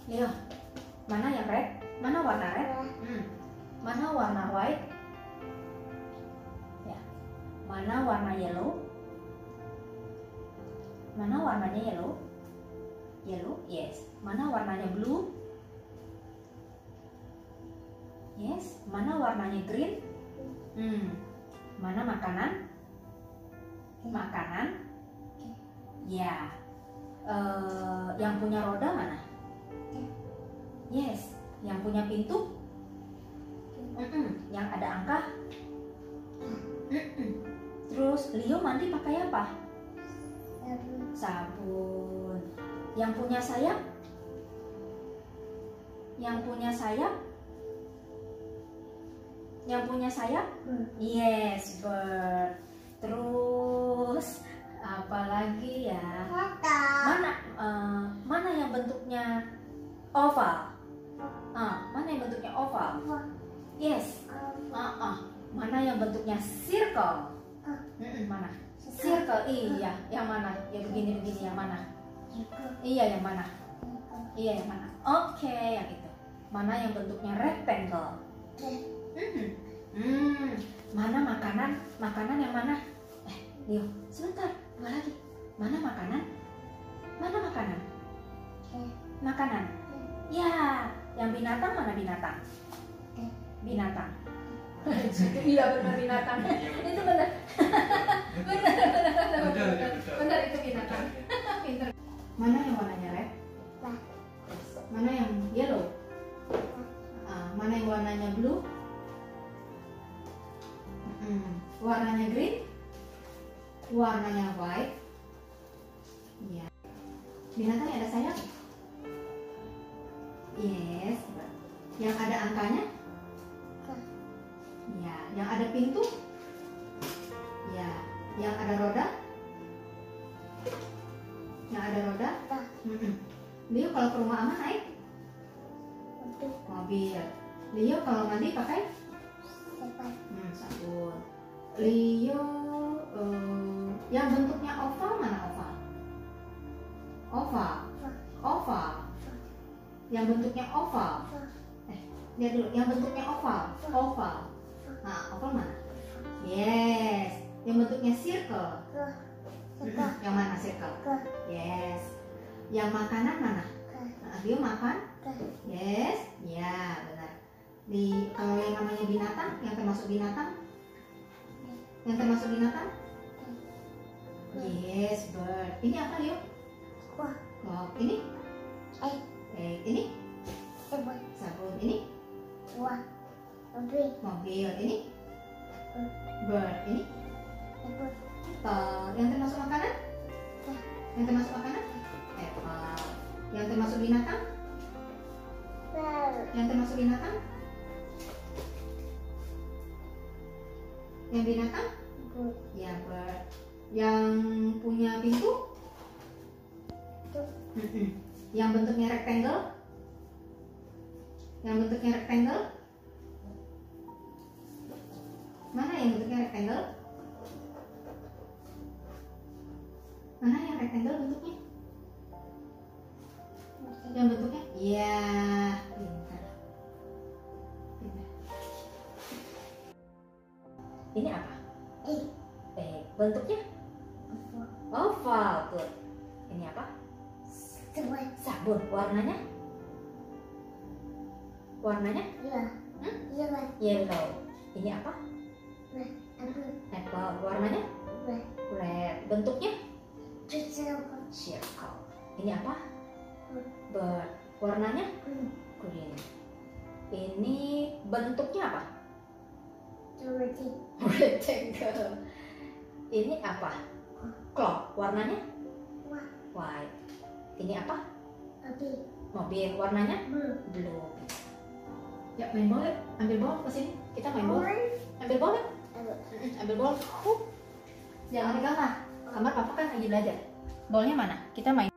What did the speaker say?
Leo, mana yang red? Mana warna red? Mana warna white? Ya. Mana warna yellow? Mana warnanya yellow? Yellow, yes. Mana warnanya blue? Yes. Mana warnanya green? Mana makanan? Makanan? Ya. Yang punya roda mana? Yes. Yang punya pintu? Yang ada angka? Terus Leo mandi pakai apa? Sabun. Yang punya sayap? Yang punya sayap? Yang punya sayap? Yes, bird. Terus apa lagi ya? Mana yang bentuknya oval? Mana yang bentuknya oval? Yes. Mana yang bentuknya circle? Mana? Circle, iya. Yang mana? Ya begini-begini, yang mana? Iya, yang mana? Iya, yang mana? Oke, yang itu. Mana yang bentuknya rectangle? Mana makanan? Makanan yang mana? Leo, sebentar, dua lagi. Mana makanan? Mana makanan? Makanan. Ya, yang binatang mana binatang? Binatang. Iya benar binatang. Itu benar. Benar itu binatang. Pinter. Mana yang warnanya red? Mana yang yellow? Mana yang warnanya blue? Warnanya green? Warnanya white? Iya. Binatang ada sayap? Yes. Yang ada angkanya? Ya. Yang ada pintu? Ya. Yang ada roda? Yang ada roda? Leo kalau ke rumah Ama naik? Mobil. Leo kalau mandi pakai? Sabun. Leo yang bentuknya oval mana oval? Oval. Oval. Yang bentuknya oval. Lihat dulu, yang bentuknya oval. Oval. Nah, oval mana? Yes. Yang bentuknya circle. Yang mana circle? Yes. Yang makanan mana? Dia makan? Yes. Ya, benar. Kalau yang namanya binatang, yang termasuk binatang? Yang termasuk binatang? Yes, bird. Ini apa, Leo? Oh, ini? Ini? Sabun. Ini? Mobil. Ini? Bird. Ini? Yang termasuk makanan? Yang termasuk makanan? Apple. Yang termasuk binatang? Yang termasuk binatang? Yang binatang? Ya, bird. Yang punya pintu? Yang bentuknya rectangle? Yang bentuknya rectangle? Mana yang bentuknya rectangle? Mana yang rectangle bentuknya? Yang bentuknya? Ya, pintar. Ini apa? Bentuknya? Oval. Tuh. Ini apa? Sabun. Warnanya? Warnanya? Yellow. Ini apa? Apple. Warnanya? Red. Bentuknya? Circle. Ini apa? Bird. Warnanya? Green. Ini bentuknya apa? Rectangle. Ini apa? Clock. Warnanya? White. Ini apa? Mobil. Warnanya? Blue. Ya, main bola. Ambil bola ke sini. Kita main bola. Ambil bola. Ambil bola. Jangan di kamar. Kamar papa kan lagi belajar. Bolanya mana? Kita main.